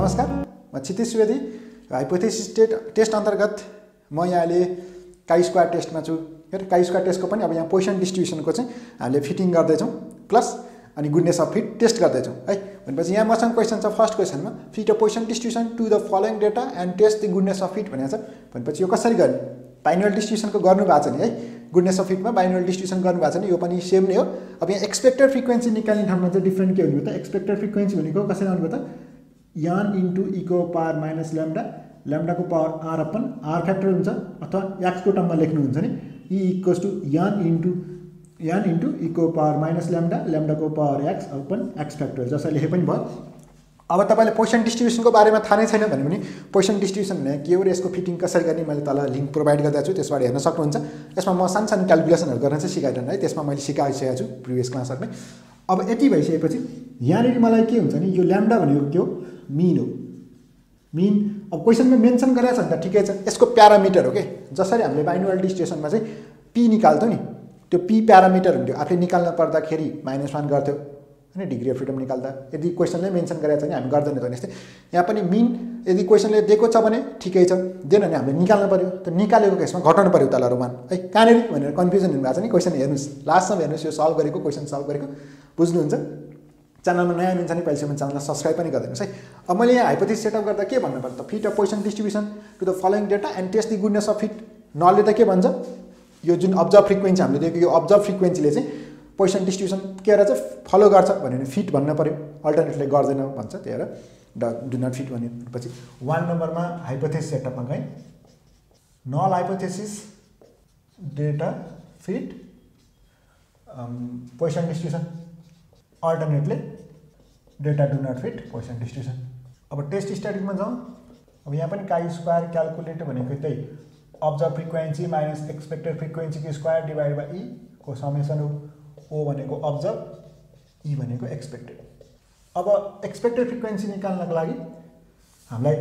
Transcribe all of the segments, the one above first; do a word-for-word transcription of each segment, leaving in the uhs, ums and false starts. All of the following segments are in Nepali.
नमस्कार, म क्षितिज सुवेदी। हाइपोथेसिस टेस्ट अन्तर्गत म यहाँले काई स्क्वायर टेस्टमा छु। हेर काई स्क्वायर टेस्टको पनि अब यहाँ पोजिसन डिस्ट्रिब्युसनको चाहिँ हामीले फिटिङ गर्दैछौँ प्लस अनि गुडनेस अफ फिट टेस्ट गर्दैछौँ है। भनेपछि यहाँ मसँग क्वेसन छ, फर्स्ट क्वेसनमा fit a Poisson distribution to the following data and test the goodness of fit भनेको छ। भनेपछि यो कसरी गर्ने, बाइनोमियल डिस्ट्रिब्युसनको गर्नु भएको छ नि है, गुडनेस अफ फिटमा बाइनोमियल डिस्ट्रिब्युसन गर्नु भएको छ नि, यो पनि सेम नै हो। अब यहाँ एक्सपेक्टेड फ्रिक्वेन्सी निकाल्ने ठाउँमा चाहिँ डिफ्रेन्ट के हुने हो त, एक्सपेक्टेड फ्रिक्वेन्सी भनेको कसरी आउनु भयो त, यान इन्टु इको पावर माइनस ल्याम्डा, ल्याम्डाको power R upon R factor हुन्छ अथवा एक्सको टर्ममा लेख्नुहुन्छ नि, E equals to N into N into इको पावर माइनस ल्याम्डा, ल्याम्डाको power x upon X factor जसरी लेखे पनि भयो। अब तपाईँले पोजिसन डिस्ट्रिब्युसनको बारेमा थाहा नै छैन भने पनि पोजिसन डिस्ट्रिब्युसन भने के हो र यसको फिटिङ कसरी गर्ने मैले तल लिङ्क प्रोभाइड गरिदिएको छु, त्यसबाट हेर्न सक्नुहुन्छ। यसमा म सानो सानो क्यालकुलेसनहरू गर्न चाहिँ सिकाइरहनु है, त्यसमा मैले सिकाइसकेको छु प्रिभियस क्लासहरूमै। अब यति भइसकेपछि यहाँनिर मलाई के हुन्छ नि, यो ल्याम्डा भनेको के हो, मिन हो। मिन अब क्वेसनमा मेन्सन गरेको छ नि त, ठिकै छ, यसको प्यारामिटर हो कि। जसरी हामीले बाइनोमियल डिस्ट्रिब्युसनमा चाहिँ पी निकाल्थ्यौँ नि, त्यो पी प्यारामिटर हुन्थ्यो, आफै निकाल्न पर्दाखेरि माइनस वान गर्थ्यो होइन, डिग्री अफ फ्रिडम निकाल्दा। यदि क्वेसनले मेन्सन गरेको छ भने हामी गर्दैन त यस्तै। यहाँ पनि मिन यदि क्वेसनले दिएको छ भने ठिकै छ, दिएन भने हामीले निकाल्नु पऱ्यो। त निकालेको केसमा घटाउनु पऱ्यो तल वान है, कहाँनिर भनेर कन्फ्युजन हुनुभएको छ नि। क्वेसन हेर्नुहोस्, लास्टसम्म हेर्नुहोस्, यो सल्भ गरेको क्वेसन सल्भ गरेको बुझ्नुहुन्छ। च्यानलमा नयाँ हुनुहुन्छ भने पहिलेसम्म च्यानललाई सब्सक्राइब पनि गरिदिनुहोस् है। अब मैले यहाँ हाइपोथेसिस सेटअप गर्दा के भन्नु पर्छ त, fit a Poisson distribution to the following data and test the goodness of fit. नलले त के भन्छ, यो जुन अब्जर्भ फ्रिक्वेन्सी हामीले दिएको यो अब्जर्भ फ्रिक्वेन्सीले चाहिँ पोजिसन डिस्ट्रिब्युसन के र चाहिँ फलो गर्छ भने फिट भन्न पऱ्यो, अल्टरनेटले गर्दैन भन्छ, त्यही भएर ड डु नट फिट भनेपछि वान नम्बरमा हाइपोथेसिस सेटअपमा गएँ। Null hypothesis data fit Poisson distribution, अल्टरनेटले data do not fit Poisson distribution. अब टेस्ट स्ट्याटिकमा जाउँ। अब यहाँ पनि काई स्क्वायर क्यालकुलेट भनेको त्यही अब्जर्भ फ्रिक्वेन्सी माइनस एक्सपेक्टेड फ्रिक्वेन्सीको स्क्वायर डिभाइड बाई ई को समेसन हो। ओ भनेको अब्जर्भ, ई भनेको एक्सपेक्टेड। अब एक्सपेक्टेड फ्रिक्वेन्सी निकाल्नको लागि हामीलाई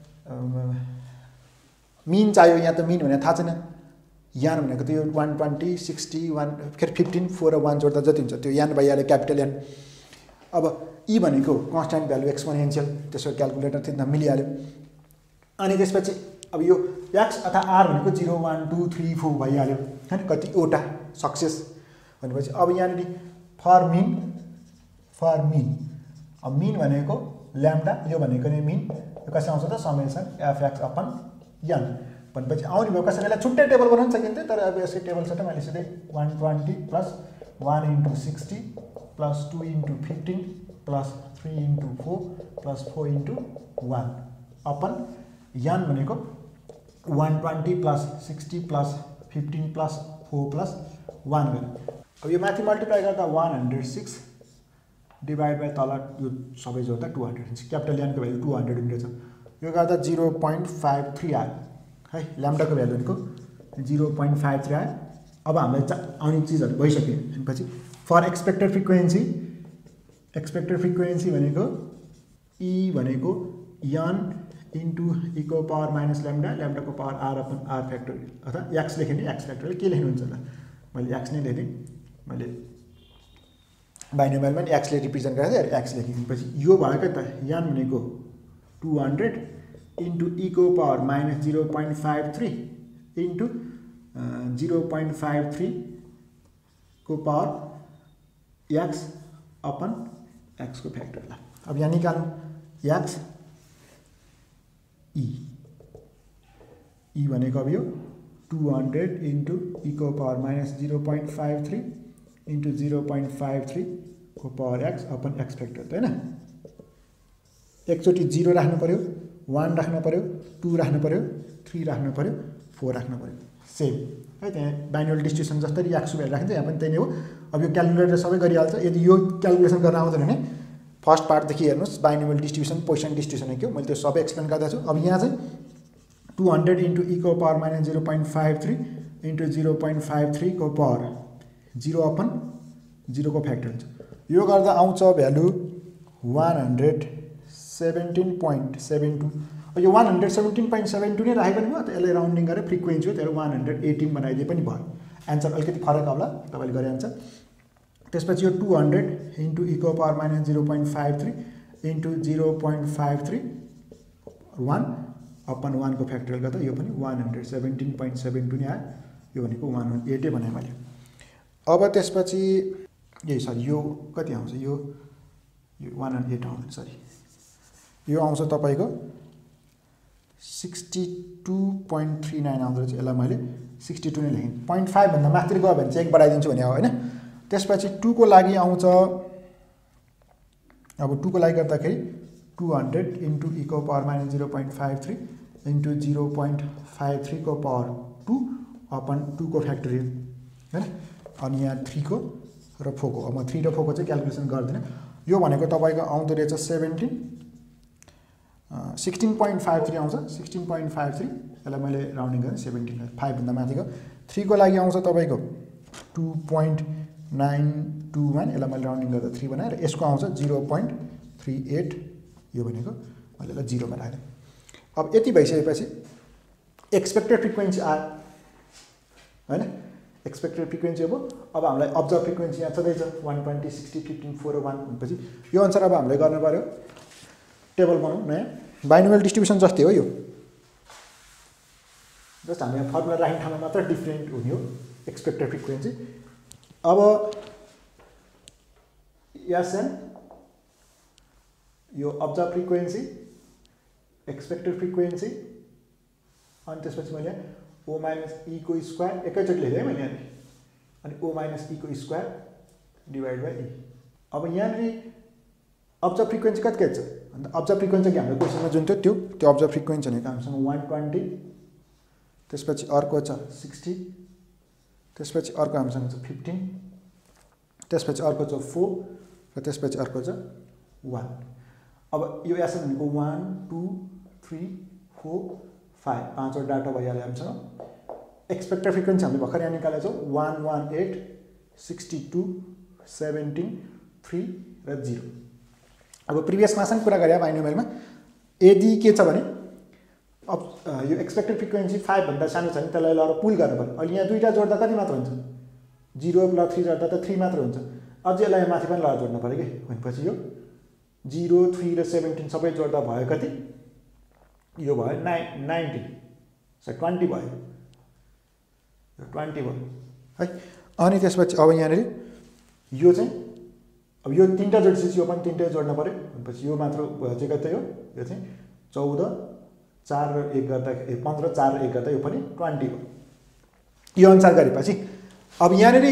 मिन चाहियो। यहाँ त मिन भनेर थाहा छैन, यान भनेको त यो वान ट्वेन्टी सिक्सटी वान के अरे फिफ्टिन फोर र वान जोड्दा जति हुन्छ त्यो यान भइहाल्यो, क्यापिटल यान। अब ई भनेको कन्स्ट्यान्ट भ्यालु एक्सपोनेन्सियल, त्यसको क्यालकुलेटर त्यसमा मिलिहाल्यो। अनि त्यसपछि अब यो एक्स अथवा आर भनेको zero one two three four भइहाल्यो होइन, कतिवटा सक्सेस भनेपछि अब यहाँनिर फर मिन फर मिन अब मिन भनेको ल्याम्डा, यो भनेको नि मिन, यो कसरी आउँछ त summation F X upon N भनेपछि आउने भयो। कसरी यसलाई छुट्टै टेबल बनाउन सकिन्थ्यो, तर अब यसको टेबल छ त मैले सिधै one twenty plus one into sixty plus two into fifteen plus three into four plus four into one upon N भनेको one twenty plus sixty plus fifteen plus four plus one गऱ्यो। अब यो माथि मल्टिप्लाई गर्दा one hundred six divide by तल यो सबै जोड्दा टू हन्ड्रेड हुन्छ, क्यापिटल यानको भ्यालु टू हन्ड्रेड हुनेछ। यो गर्दा जिरो पोइन्ट फाइभ थ्री आयो है, ल्याम्डाको भ्यालु भनेको जिरो पोइन्ट फाइभ थ्री आयो। अब हामीलाई चा आउने चिजहरू भइसक्यो भनेपछि for expected frequency, expected frequency भनेको ई भनेको यन इन्टु इको पावर माइनस ल्याम्डा, ल्याम्डाको power R upon R factor अथवा एक्स लेखेँ नि, एक्स फ्याक्टरले के लेख्नुहुन्छ होला, मैले एक्स नै लेखेँ, मैले बाइनोमियलमा नि एक्सले रिप्रेजेन्ट गरेको थिएँ, एक्स लेखेपछि यो भयो क्या त, यान भनेको टू हन्ड्रेड इन्टु इको power minus zero point five three into zero point five थ्रीको पावर एक्स अपन एक्सको फ्याक्टर। ल अब यहाँ निकाल्नु एक्स ई ई भनेको अब यो टू हन्ड्रेड इन्टु इको power minus zero point five three into zero point five थ्रीको power x upon X factor त होइन। एकचोटि जिरो राख्नु पऱ्यो, वान राख्नु पऱ्यो, टू राख्नु पऱ्यो, थ्री राख्नु पऱ्यो, फोर राख्नु पऱ्यो, सेम है। त्यहाँ बाइनोमियल डिस्ट्रिब्युसन जस्तै एक्स भ्यालु राखिन्छ, यहाँ पनि त्यही नै हो। अब यो क्यालकुलेटर सबै गरिहाल्छ। यदि यो क्यालकुलेसन गर्न आउँदैन भने फर्स्ट पार्टदेखि हेर्नुहोस्, बाइनोमियल डिस्ट्रिब्युसन पोजिसन डिस्ट्रिब्युसन के हो, मैले त्यो सबै एक्सप्लेन गर्दैछु। अब यहाँ चाहिँ टू हन्ड्रेड इन्टु इको power minus zero point five three into zero point five थ्रीको पावर जिरो अपन जिरोको फ्याक्टर हुन्छ। यो गर्दा आउँछ value one hundred seventeen point seven two. यो one hundred seventeen point seven two नै राखे पनि भयो, त्यसलाई राउन्डिङ गरेर फ्रिक्वेन्सी हो, त्यसलाई वान हन्ड्रेड एटिन बनाइदिए पनि भयो। एन्सर अलिकति फरक आउला, तपाईँले गरे आन्सर। त्यसपछि यो टू हन्ड्रेड इन्टु इको power minus zero point five three into zero point five three one upon वानको फ्याक्टोरियल गर्दा यो पनि one hundred seventeen point seven two नै आयो, यो भनेको वान वान एटै बनाएँ मैले। अब त्यसपछि ए सरी यो कति आउँछ, यो यो वान वान एट आउँदैन, सरी यो आउँछ तपाईँको sixty two point three nine आउँदो रहेछ। यसलाई मैले सिक्सटी टू नै लेखेँ, पोइन्ट फाइभभन्दा माथि गयो भने चाहिँ एक बढाइदिन्छु भने हो होइन। त्यसपछि टूको लागि आउँछ, अब टूको लागि गर्दाखेरि टू हन्ड्रेड इन्टु इको power minus zero point five three into zero point five थ्रीको पावर टू अपन टूको फ्याक्टोरियल होइन, अनि यहाँ थ्रीको र फोरको। अब म थ्री र फोरको चाहिँ क्यालकुलेसन गर्दिनँ। यो भनेको तपाईँको आउँदो रहेछ seventeen sixteen point five three आउँछ, सिक्सटिन पोइन्ट फाइभ थ्री यसलाई मैले राउन्डिङ गरेँ सेभेन्टिन फाइभभन्दा माथिको। थ्रीको लागि आउँछ तपाईँको two point nine two one, यसलाई मैले राउन्डिङ गर्दा थ्री बनाएँ, र यसको आउँछ जिरो पोइन्ट थ्री एट, यो भनेको मैले यसलाई जिरोमा राखेँ। अब यति भइसकेपछि एक्सपेक्टेड फ्रिक्वेन्सी आयो होइन, एक्सपेक्टेड फ्रिक्वेन्सी अब अब हामीलाई अब्जर्भ फ्रिक्वेन्सी यहाँ छँदैछ one twenty sixty fifteen four one भनेपछि यो अनुसार अब हामीले गर्नु पऱ्यो, टेबल बनाउँ नयाँ, बाइनोमियल डिस्ट्रिब्युसन जस्तै हो यो, जस्ट हामी यहाँ फर्मुला राख्ने ठाउँमा मात्र डिफ्रेन्ट हुने हो एक्सपेक्टेड फ्रिक्वेन्सी। अब एसएन यो अब्जर्भ फ्रिक्वेन्सी, एक्सपेक्टेड फ्रिक्वेन्सी, अनि त्यसपछि मैले ओ माइनस ईको स्क्वायर एकैचोटि लेखेँ है मैले यहाँनिर, अनि ओ माइनस ईको स्क्वायर डिभाइड बाई ई। अब यहाँनिर अब्जर्भ फ्रिक्वेन्सी कति कति छ, अन्त अब्जर्भ फ्रिक्वेन्सी हाम्रो क्वेसनमा जुन थियो त्यो त्यो अब्जर्भ फ्रिक्वेन्सी भनेको हामीसँग वान ट्वेन्टी, त्यसपछि अर्को छ सिक्सटी, त्यसपछि अर्को हामीसँग छ फिफ्टिन, त्यसपछि अर्को छ फोर, र त्यसपछि अर्को छ वान। अब यो एसएन भनेको one two three four five, पाँचवटा डाटा भइहाल्यो हामीसँग। एक्सपेक्टेड फ्रिक्वेन्सी हामीले भर्खर यहाँ निकालेको छौँ one one eight sixty two seventeen three र जिरो। अब प्रिभियस क्लासमा कुरा गरे बाइनोमियलमा यदि के छ भने अब यो एक्सपेक्टेड फ्रिक्वेन्सी फाइभभन्दा सानो छ भने त्यसलाई लगेर पुल गर्नु पऱ्यो। अहिले यहाँ दुईवटा जोड्दा कति मात्र हुन्छ, जिरो प्लस थ्री जोड्दा त थ्री मात्र हुन्छ, अझै यसलाई माथि पनि लगेर जोड्नु पऱ्यो कि, भनेपछि यो जिरो थ्री र सेभेन्टिन सबै जोड्दा भयो कति, यो भयो नाइन नाइन्टी सरी ट्वेन्टी भयो, ट्वेन्टी भयो है। अनि त्यसपछि अब यहाँनिर यो चाहिँ अब यो तिनवटा जोडिसकेपछि यो पनि तिनवटै जोड्नु पऱ्यो, भनेपछि यो मात्र चाहिँ कति हो, यो चाहिँ चौध चार र एक गर्दा ए पन्ध्र चार र एक गर्दा यो पनि ट्वेन्टी हो। यो अनुसार गरेपछि अब यहाँनिर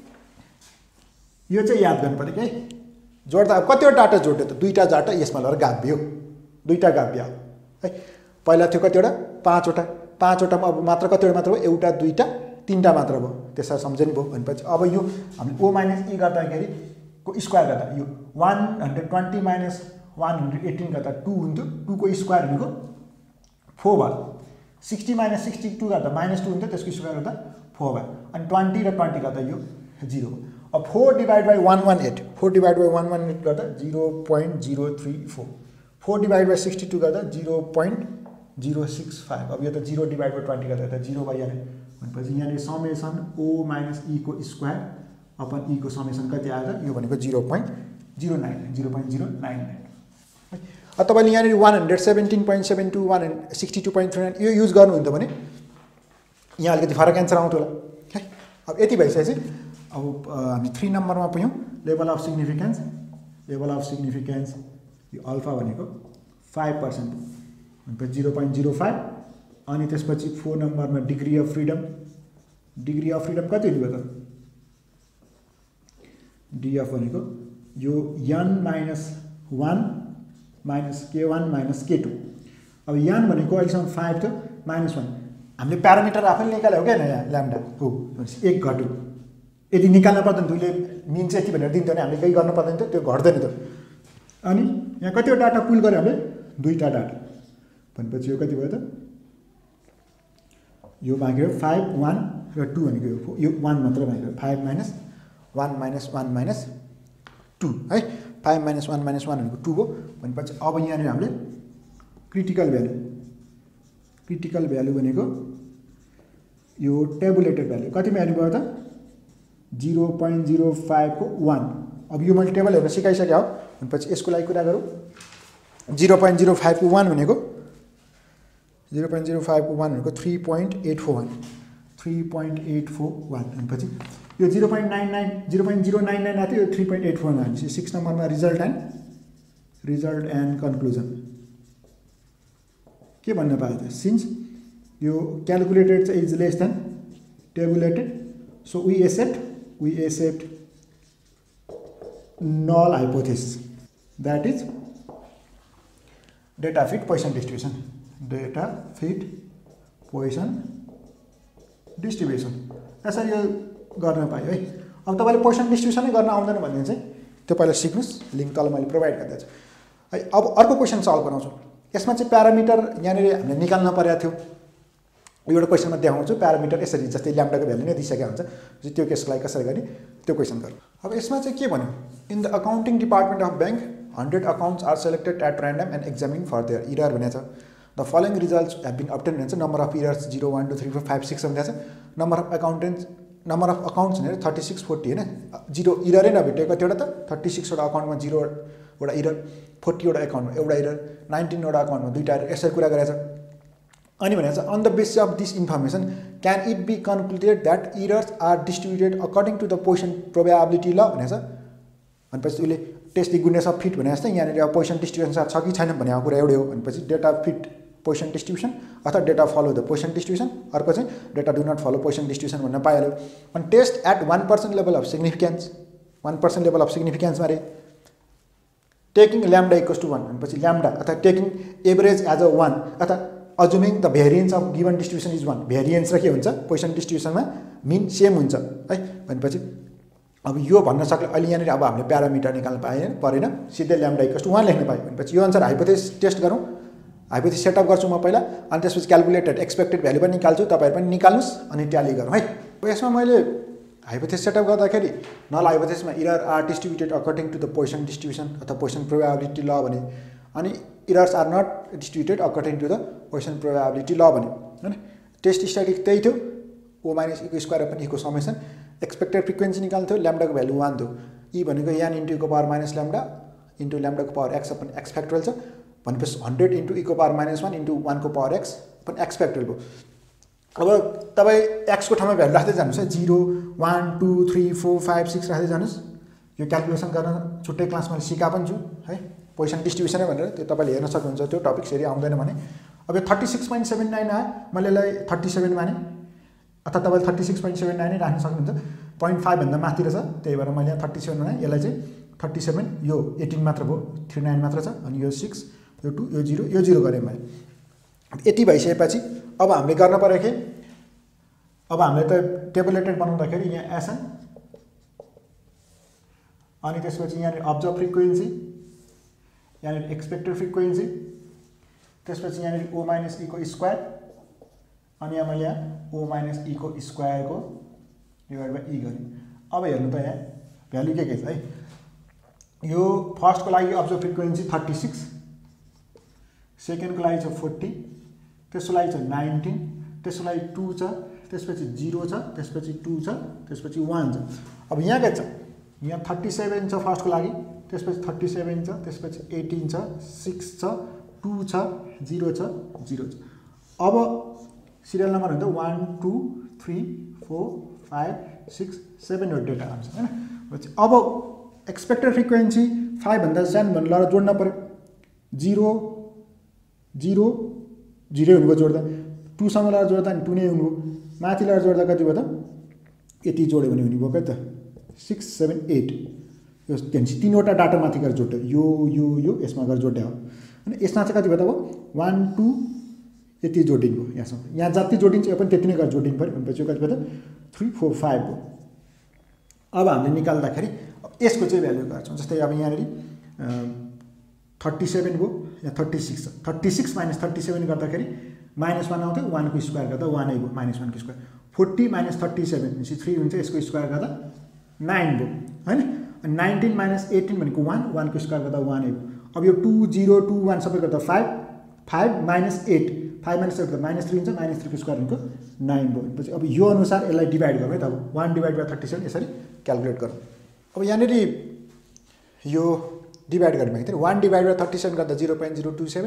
यो चाहिँ याद गर्नु पऱ्यो कि जोड्दा अब कतिवटा डाटा जोड्यो त, दुईवटा डाटा यसमा लगेर गाभियो, दुईवटा गाभियो है। पहिला थियो कतिवटा, पाँचवटा, पाँचवटामा अब मात्र कतिवटा मात्र भयो, एउटा दुईवटा तिनवटा मात्र भयो, त्यसरी सम्झनु भयो। भनेपछि अब यो हामीले ओ माइनस ई गर्दाखेरि को स्क्वायर गर्दा यो one hundred twenty minus one hundred eighteen गर्दा टू हुन्थ्यो, टूको स्क्वायर भनेको फोर भयो, सिक्सटी माइनस सिक्सटी टू गर्दा माइनस टू हुन्थ्यो, त्यसको स्क्वायर गर्दा फोर भयो, अनि ट्वेन्टी र ट्वेन्टी गर्दा यो जिरो भयो। अब four divide by one one eight, four divide by one one eight गर्दा zero point zero three four, four divide by sixty two गर्दा zero point zero six five. अब यो त जिरो डिभाइड बाई ट्वेन्टी गर्दा त जिरो भइहाल्यो, भनेपछि यहाँनिर समेसन ओ माइनस ईको स्क्वायर अपन ईको समेसन कति आएर यो भनेको zero point zero nine zero point zero nine nine है। अब तपाईँले यहाँनिर one hundred seventeen point seven two one hundred sixty two point three nine यो युज गर्नुहुन्थ्यो भने यहाँ अलिकति फरक एन्सर आउँथ्यो होला है। अब यति भइसकेपछि अब हामी थ्री नम्बरमा पुग्यौँ, level of significance, level of significance यो अल्फा भनेको फाइभ पर्सेन्ट भनेपछि जिरो पोइन्ट जिरो फाइभ, अनि त्यसपछि फोर नम्बरमा degree of freedom, degree of freedom कति हुने भयो त, डिएफ भनेको यो N minus one minus K one minus K two. अब एन भनेको अहिलेसम्म फाइभ थियो, माइनस वान हामीले प्यारामिटर आफैले निकाल्यो हो क्या यहाँ ल्याम्डा हो एक घट्यो, यदि निकाल्नु पर्दैन दुईले मिन चाहिँ यति भनेर दिन्थ्यो भने हामीले केही गर्नु पर्दैन थियो, त्यो घट्दैन थियो। अनि यहाँ कतिवटा डाटा पुल गऱ्यो हामीले, दुईवटा डाटा, भनेपछि यो कति भयो त, यो माग्यो फाइभ वान र टू भनेको यो वान मात्र माग्यो, five minus one minus one minus two है, five minus one minus one भनेको टू हो। भनेपछि अब यहाँनिर हामीले क्रिटिकल भ्यालु, क्रिटिकल भ्यालु भनेको यो टेबुलेटेड भ्यालु कतिमा हेर्नु भयो त, जिरो पोइन्ट जिरो फाइभको वान। अब यो मैले टेबल हेर्न सिकाइसकेँ हो, भनेपछि यसको लागि कुरा गरौँ, जिरो पोइन्ट जिरो फाइभको वान भनेको जिरो पोइन्ट जिरो फाइभको वान भनेको three point eight four one three point eight four one भनेपछि यो zero point nine nine zero point zero nine nine आएको थियो यो three point eight four one six नम्बरमा result and result and conclusion के भन्न पायो त सिन्स यो क्यालकुलेटेड चाहिँ is less than tabulated so we accept we accept null hypothesis that is data fit Poisson distribution data fit Poisson distribution यसरी यो गर्न पायो है। अब तपाईले Poisson distribution नै गर्न आउँदैन भने चाहिँ त्यो पहिला सिक्नुस्, लिंक तल मैले प्रोभाइड गर्दैछु है। अब अर्को क्वेशन सल्भ गराउँछु। यसमा चाहिँ प्यारामिटर यहाँनिर हामीले निकाल्न परेको थियो। एउटा क्वेशनमा देखाउँछु प्यारामिटर यसरी जस्तै ल्याम्डाको भ्यालु नै दिइसकेको हुन्छ त्यो केसलाई कसरी गर्ने त्यो क्वेशन गरौँ। अब यसमा चाहिँ के भन्यो in the accounting department of bank hundred accounts are selected at random and examine for their error भनेको छ। The following results have been obtain भनेको छ। Number of errors zero one two three four five six भनेको छ। Number of accountants number of accounts भनेर थर्टी सिक्स फोर्टी होइन जिरो इररै नभेटेको कतिवटा त थर्टी सिक्सवटा अकाउन्टमा जिरोवटा इरर फोर्टीवटा एकाउन्टमा एउटा इरर नाइन्टिनवटा अकाउन्टमा दुईवटा इरर यसरी कुरा गरेको छ। अनि भनेको छ on the basis of this information can it be concluded that errors are distributed according to the Poisson probability law भनेको छ। भनेपछि उसले test the goodness of fit भने जस्तै यहाँनिर अब पोइसन डिस्ट्रिब्युसन छ कि छैन भनेको कुरा एउटै हो। भनेपछि डेटा फिट पोइसन डिस्ट्रिब्युसन अथवा data follow the Poisson distribution, अर्को चाहिँ data do not follow Poisson distribution भन्न पाइहाल्यो। अनि test at one percent level of significance one percent level of सिग्निफिकेन्समा रे taking lambda equals to one भनेपछि ल्याम्डा अथवा taking average as a one अथवा assuming the variance of given distribution is one. Variance र के हुन्छ पोइसन डिस्ट्रिब्युसनमा मिन सेम हुन्छ है। भनेपछि अब यो भन्न सक्यो अहिले यहाँनिर अब हामीले प्यारामिटर निकाल्न पाएन परेन सिधै ल्याम्डा इक्वल्स टु वान लेख्न पायो। भनेपछि यो अनुसार हाइपोथेसिस टेस्ट गरौँ। हाइपोथेसिस सेटअप गर्छु म पहिला अनि त्यसपछि क्यालकुलेटेड एक्सपेक्टेड भ्यालु पनि निकाल्छु। तपाईँहरू पनि निकाल्नुहोस् अनि ट्याली गरौँ है। यसमा मैले हाइपोथेसिस सेटअप गर्दाखेरि नल हाइपोथेसिसमा error are distributed according to the Poisson distribution अथवा पोइसन प्रोबेबिलिटी ल भने अनि errors are not distributed according to the Poisson probability law भन्यो हैन। टेस्ट स्ट्याटिक त्यही थियो ओ माइनस इको स्क्वायर अपन इको समेसन। एक्सपेक्टेड फ्रिक्वेन्सी निकाल्थ्यो ल्याम्डाको भ्यालु वान थियो। ई भनेको यान इन्टु इको पावर माइनस ल्याम्डा इन्टु ल्याम्डाको power x upon x factorial छ भनेपछि हन्ड्रेड इन्टु इको पावर माइनस वान इन्टु वानको power x upon x factorial भयो। अब तपाईँ एक्सको ठाउँमा भ्यालु राख्दै जानुहोस् है zero one two three four five six राख्दै जानुहोस्। यो क्यालकुलेसन गर्न छुट्टै क्लासमा सिका पनि छु है पोइसन डिस्ट्रिब्युसनै भनेर त्यो तपाईँले हेर्न सक्नुहुन्छ। त्यो टपिक फेरि आउँदैन भने अब यो thirty six point seven nine आयो मैले यसलाई थर्टी सेभेन माने अथवा तपाईँले थर्टी सिक्स पोइन्ट सेभेन नाइनै राख्न सक्नुहुन्छ। पोइन्ट फाइभभन्दा माथि रहेछ त्यही भएर मैले यहाँ थर्टी सेभेन बनाएँ। यसलाई चाहिँ थर्टी सेभेन यो एटिन मात्र भयो थ्री नाइन मात्र छ अनि यो सिक्स यो टू यो जिरो यो जिरो गरेँ मैले। यति भइसकेपछि अब हामीले गर्न पऱ्यो कि अब हामीले त टेबुलेटेड बनाउँदाखेरि यहाँ एसएन अनि त्यसपछि यहाँनिर अब्जर्भ फ्रिक्वेन्सी यहाँनिर एक्सपेक्टेड फ्रिक्वेन्सी त्यसपछि यहाँनिर ओ माइनस इको स्क्वायर अनि यहाँ मैले यहाँ ओ माइनस इको स्क्वायरको डिभाइड बाई ई गरेँ। अब हेर्नु त यहाँ भ्यालु के के छ है। यो फर्स्टको लागि अब्जर्भ फ्रिक्वेन्सी थर्टी सिक्स सेकेन्डको लागि छ फोर्टी त्यसको लागि छ नाइन्टिन त्यसको लागि टू छ त्यसपछि जिरो छ त्यसपछि टू छ त्यसपछि वान छ। अब यहाँ के छ यहाँ थर्टी सेभेन छ फर्स्टको लागि त्यसपछि थर्टी सेभेन छ त्यसपछि एटिन छ सिक्स छ टू छ जिरो छ जिरो छ। अब सिरियल नम्बर हुन्छ one two three four five six सेभेनवटा डेटा आउँछ होइन। अब एक्सपेक्टेड फ्रिक्वेन्सी फाइभभन्दा सानो भन्नु ल जोड्न पऱ्यो जिरो जिरो जिरो हुनुभयो जोड्दा टूसँग लगाएर जोड्दा नि टू नै हुनुभयो माथि लगाएर जोड्दा कति भयो त यति जोड्यो भने हुने भयो क्या त सिक्स सेभेन एट यो त्यहाँपछि तिनवटा डाटा माथि गएर जोड्यो यो यो यो यसमा गएर जोड्यो हो अनि यसमा चाहिँ कति भयो त अब वान टू यति जोडिनु भयो यहाँसम्म यहाँ जति जोडिन्छ यो पनि त्यति नै गरेर जोडिनु पऱ्यो भनेपछि यो कति भयो त थ्री फोर फाइभ भयो। अब हामीले निकाल्दाखेरि यसको चाहिँ भ्यालु गर्छौँ जस्तै अब यहाँनिर थर्टी सेभेन भयो यहाँ थर्टी सिक्स छ thirty six minus thirty seven गर्दाखेरि माइनस वान आउँथ्यो वानको स्क्वायर गर्दा वानै भयो माइनस वानको square forty minus thirty seven भनेपछि थ्री हुन्छ यसको स्क्वायर गर्दा नाइन भयो होइन। अनि नाइन्टिन माइनस एटिन भनेको वान वानको स्क्वायर गर्दा वानै भयो। अब यो टू जिरो टू वान सबै गर्दा five five minus eight five minus eight गर्दा माइनस थ्री हुन्छ माइनस थ्रीको स्क्वायर भनेको नाइन भयो भनेपछि अब यो अनुसार यसलाई डिभाइड गरौँ है त अब one divide by thirty seven यसरी क्यालकुलेट गरौँ। अब यहाँनिर यो डिभाइड गर्ने भएको थियो one divide by thirty seven गर्दा zero point zero two seven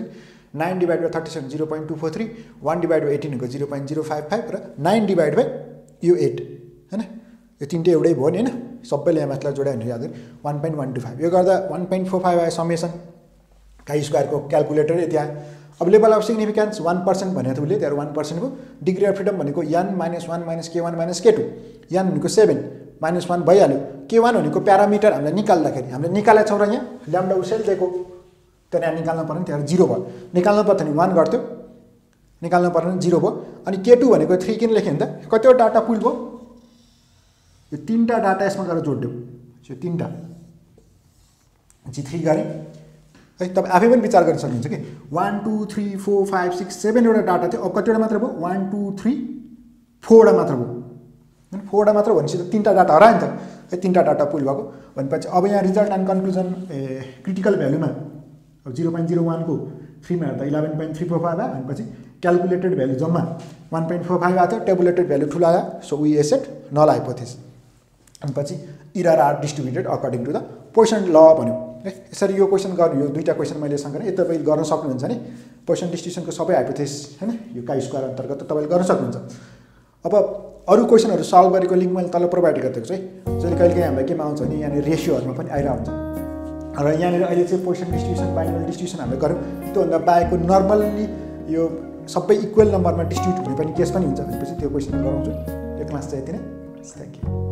nine divide by thirty seven zero point two four three one divide by eighteen भनेको zero point zero five five र नाइन डिभाइड बाई यो एट होइन यो तिनटै एउटै भयो नि होइन सबैले यहाँ माथिलाई जोड्यो भने याद one point one two five यो गर्दा वान पोइन्ट फोर फाइभ आयो समेसन काई स्क्वायरको क्यालकुलेटर यति आयो अब level of significance one percent भनेको थियो उसले त्यहाँ वान पर्सेन्टको डिग्री अफ फ्रिडम भनेको N minus one minus K one minus K two N भनेको सेभेन माइनस वान भइहाल्यो के वान भनेको प्यारामिटर हामीले निकाल्दाखेरि हामीले निकालेको छौँ र यहाँ ल्याम्डा उसेल दिएको त्यहाँ यहाँ निकाल्नु पर्ने त्यहाँ जिरो भयो निकाल्नु पर्थ्यो भने वान गर्थ्यो निकाल्नु पर्ने जिरो भयो अनि के टू भनेको थ्री किन लेख्यो भने त कतिवटा डाटा पुल भयो यो तिनवटा डाटा यसमा गएर जोडिदियो यो तिनवटा जी थ्री गरेँ है तपाईँ आफै पनि विचार गर्न सक्नुहुन्छ कि one two three four five six सेभेनवटा डाटा थियो अब कतिवटा मात्र भयो वान टू थ्री फोरवटा मात्र भयो होइन फोरवटा मात्र भनेपछि त तिनवटा डाटा हरायो नि त है तिनवटा डाटा पुल भएको भनेपछि अब यहाँ result and conclusion a critical भ्यालुमा अब जिरो पोइन्ट जिरो वानको थ्रीमा हेर्दा eleven point three four five आयो भनेपछि क्यालकुलेटेड भ्यालु जम्मा वान पोइन्ट फोर फाइभ आएको थियो टेबुलेटेड भ्यालु ठुलो आयो so we accept null hypothesis अनि पछि error are distributed according to the Poisson law भन्यो है यसरी यो क्वेसन गर्नु यो दुईवटा क्वेसन मैले सँगै यति तपाईँले गर्न सक्नुहुन्छ नि पोइसन डिस्ट्रिब्युसनको सबै हाइपोथेसिस होइन यो काई स्क्वायर अन्तर्गत तपाईँले गर्न सक्नुहुन्छ अब अरू क्वेसनहरू सल्भ गरेको लिङ्क मैले तल प्रोभाइड गरिदिएको छु है जहिले कहिले काहीँ हामीलाई केमा आउँछ भने यहाँनिर रेसियोहरूमा पनि आइरहेको हुन्छ र यहाँनिर अहिले चाहिँ पोइसन डिस्ट्रिब्युसन बाइनोमियल डिस्ट्रिब्युसन हामीले गऱ्यौँ त्योभन्दा बाहेकको नर्मल्ली यो सबै इक्वल नम्बरमा डिस्ट्रिब्युट हुने पनि केस पनि हुन्छ भनेपछि त्यो क्वेसन गराउँछु यो क्लास चाहिँ यति नै थ्याङ्क यू